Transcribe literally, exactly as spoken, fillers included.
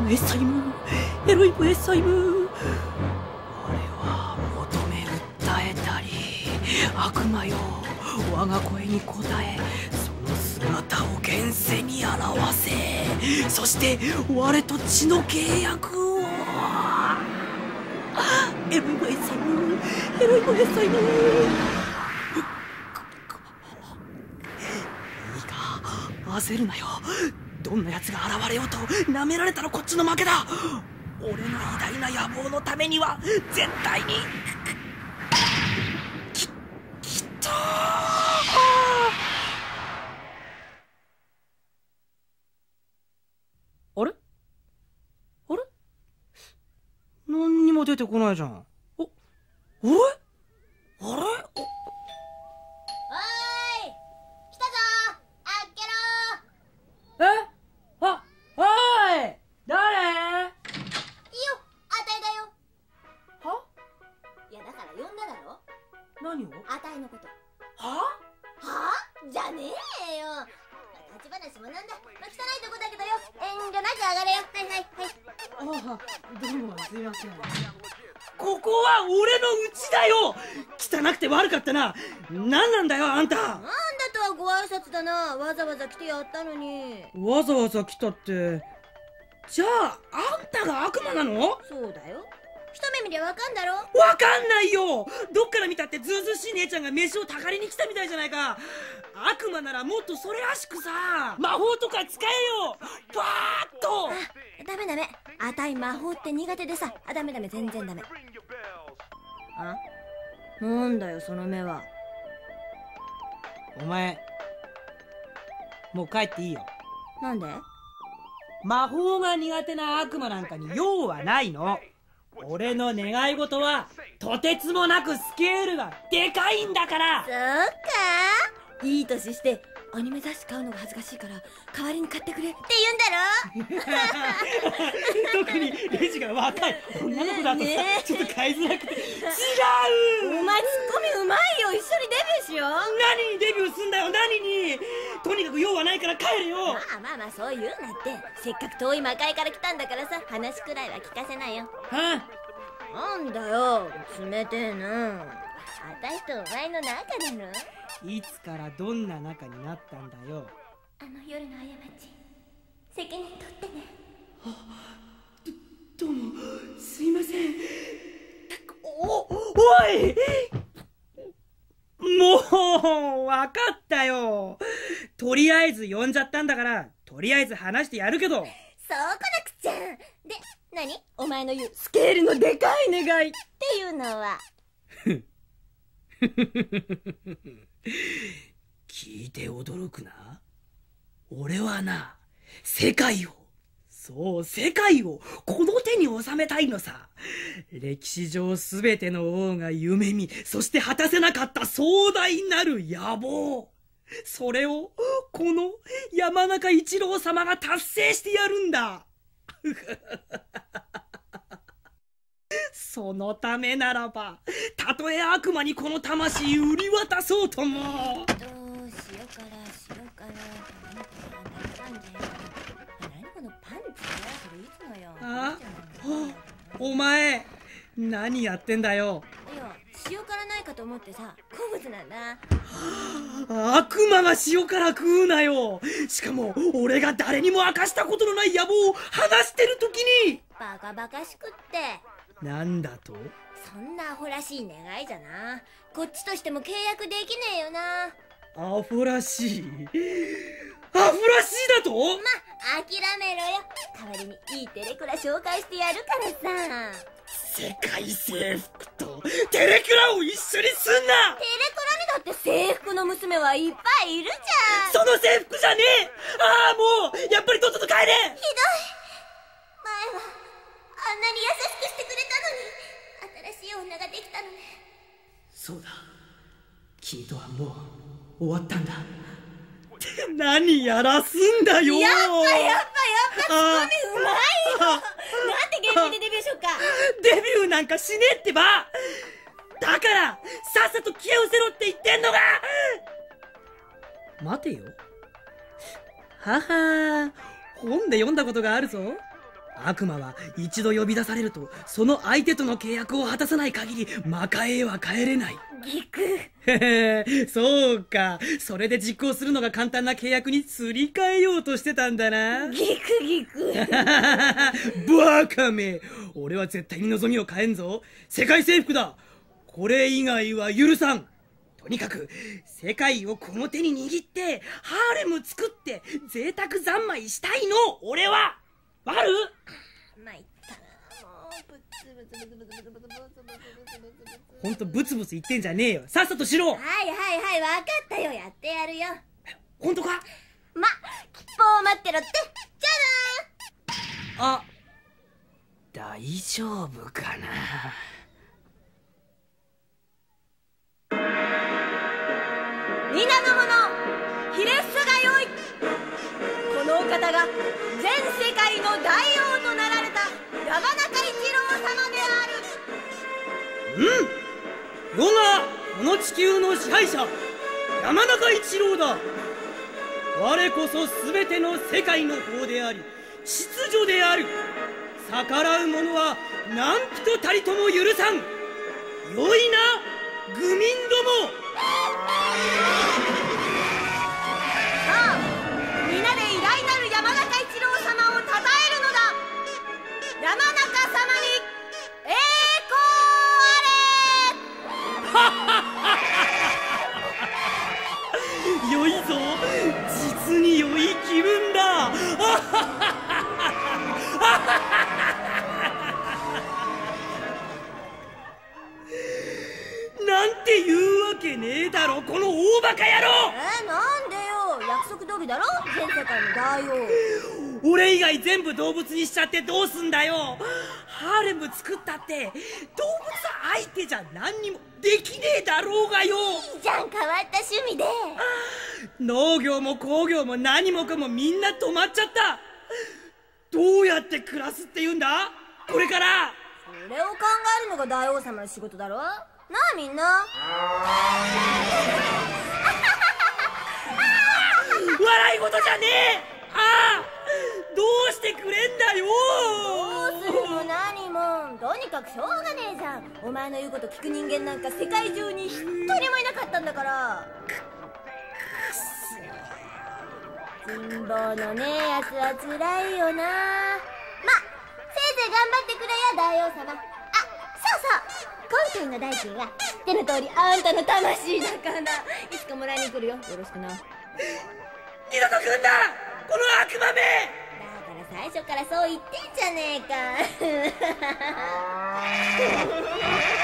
ムエッサイム、エロイムエッサイム。我は求め訴えたり、悪魔よ我が声に応え、その姿を現世に表せ。そして我と血の契約を。エロイムエッサイム、エロイムエッサイム。いいか、焦るなよ。どんな奴が現れようと舐められたらこっちの負けだ。俺の偉大な野望のためには絶対にき、きっと。あれあれ、何にも出てこないじゃん。お、あれあれ、おえ、あ、おーい、誰？いいよ、 あたいだよ。 はいや、だから呼んだだろ。 何を？ あたいのこと。 ははぁ？じゃねえよ。立ち話もなんだ。まあ、汚いとこだけどよ。遠慮なく上がれよ。はいはいはい。 ああ、どうもすいません。ここは俺の家だよ。汚くて悪かったな。何なんだよあんた。 なんだとはご挨拶だな。わざわざ来てやったのに。 わざわざ来たって。じゃああんたが悪魔なの？ そうだよ。一目見りゃわかんだろ。 わかんないよ。どっから見たってずうずうしい姉ちゃんが飯をたかりに来たみたいじゃないか。悪魔ならもっとそれらしくさ、魔法とか使えよ。バーッと。 あ、ダメダメ。あたい魔法って苦手でさ。あ、ダメダメ、全然ダメ。あ、なんだよその目は。 お前もう帰っていいよ。 なんで？ 魔法が苦手な悪魔なんかに用はないの。俺の願い事はとてつもなくスケールがでかいんだから。 そうか？いい年してアニメ雑誌買うのが恥ずかしいから代わりに買ってくれって言うんだろ。 特にレジが若い女の子だとさ、 ねえちょっと買いづらくて。違う。 お前ツッコミうまいよ。一緒にデビューしよう。 何にデビューすんだよ。何に。とにかく用はないから帰れよ。 まあまあまあ、そう言うなって。せっかく遠い魔界から来たんだからさ、話くらいは聞かせなよ。 はあ、なんだよ冷てえな。あたしとお前の仲だろ。 いつからどんな仲になったんだよ。 あの夜の過ち責任取ってね。 ど、どうもすいません。お、おい、もうわかったよ。とりあえず呼んじゃったんだからとりあえず話してやるけど。 そうこなくちゃ。で、何？お前の言うスケールのでかい願いっていうのは。 聞いて驚くな。俺はな、世界を、そう世界をこの手に収めたいのさ。歴史上すべての王が夢見、そして果たせなかった壮大なる野望、それをこの山中一郎様が達成してやるんだ。そのためならばたとえ悪魔にこの魂売り渡そうとも。 どうしようからしようから。何このパンツ？それいつのよ。 あ、お前何やってんだよ。 いや、塩辛ないかと思ってさ、好物なんだ。 悪魔が塩辛食うなよ。しかも俺が誰にも明かしたことのない野望を話してる時に。 バカバカしくって。 なんだと？ そんなアホらしい願いじゃな、こっちとしても契約できねえよな。 アホらしいアホらしいだと？ ま、諦めろよ。代わりにいいテレクラ紹介してやるからさ。 世界征服とテレクラを一緒にすんな。 テレクラにだって制服の娘はいっぱいいるじゃん。 その制服じゃねえ。ああ、もうやっぱりとっとと帰れ。 ひどい。前はあんなに優しくしてくれたのに、新しい女ができたのね。 そうだ、君とはもう終わったんだ。何やらすんだよ。 やっぱやっぱやっぱツッコミうまいよ。なんで芸人でデビューしよっか。 デビューなんかしねえってば。だからさっさと消え失せろって言ってんのが。待てよ。はは、本で読んだことがあるぞ。 悪魔は一度呼び出されるとその相手との契約を果たさない限り魔界へは帰れない。 ギク。 へへ、そうか。それで実行するのが簡単な契約にすり替えようとしてたんだな。 ギクギク。 バカめ。俺は絶対に望みを変えんぞ。世界征服だ。これ以外は許さん。とにかく世界をこの手に握ってハーレム作って贅沢三昧したいの、俺は。わかる？ 参ったな。もうブツブツブツブツブツブツブツブツブツ。 ほんとブツブツ言ってんじゃねえよ。さっさとしろ。 はいはいはい、わかったよ。やってやるよ。 ほんとか？ ま、吉報を待ってろって。じゃあ、大丈夫かな。 皆の者、ひれ伏すがよい。このお方が全世界の大王となられた山中一郎様である。 うん、世がこの地球の支配者、山中一郎だ。我こそ全ての世界の法であり秩序である。逆らう者は何人たりとも許さん。よいな、愚民ども。 さあ、皆で偉大なる山中一郎様をたたえるのだ。山中様に栄光あれ。 良いぞ、実に良い気分だ。なんて言うわけねえだろ、この大バカ野郎。 えー、なんでよ。約束通りだろ、全世界の大王。 俺以外全部動物にしちゃってどうすんだよ。ハーレム作ったって動物相手じゃ何にもできねえだろうがよ。 いいじゃん、変わった趣味で。 農業も工業も何もかもみんな止まっちゃった。どうやって暮らすって言うんだ、これから。 それを考えるのが大王様の仕事だろ。なあみんな。 笑い事じゃねえ。ああ、どうしてくれんだよ。 どうするも何も、とにかくしょうがねえじゃん。お前の言うこと聞く人間なんか世界中に一人もいなかったんだから。人望のねえやつはつらいよな。ま、せいぜい頑張ってくれや大王様。あ、そうそう、今回の代金は知っての通りあんたの魂だから、いつかもらいに来るよ。よろしくな。 二度と来んな、この悪魔め。 だから最初からそう言ってんじゃねえか。